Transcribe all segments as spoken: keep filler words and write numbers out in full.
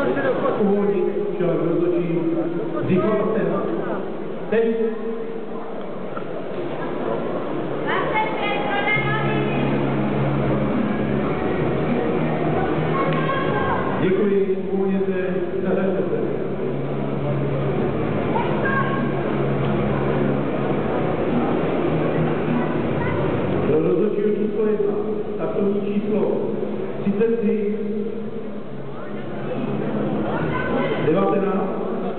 Uvolnit čelek roztočí, říkala stehna. Teď. Děkuji, uvolněte, zařaďte se. Pro rozhodčího číslo jedna, taktovní číslo třicet tři, devatenáct,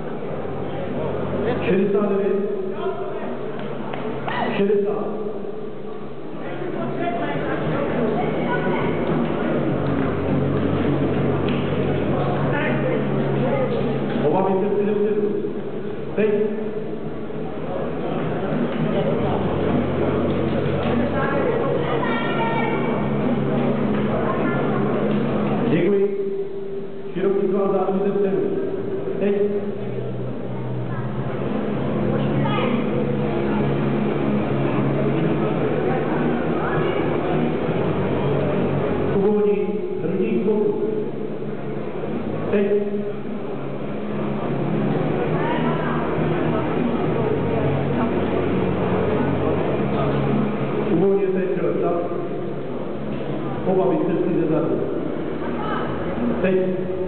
šedesát devět, šedesát. Oba vítězci dopředu. Teď. Děkuji. Široký zvál zároveň ze středu. Teď. Uvolní hrudník k boku. Teď. Uvolněte čele vzad. Oba vítězci ze zadu. Teď.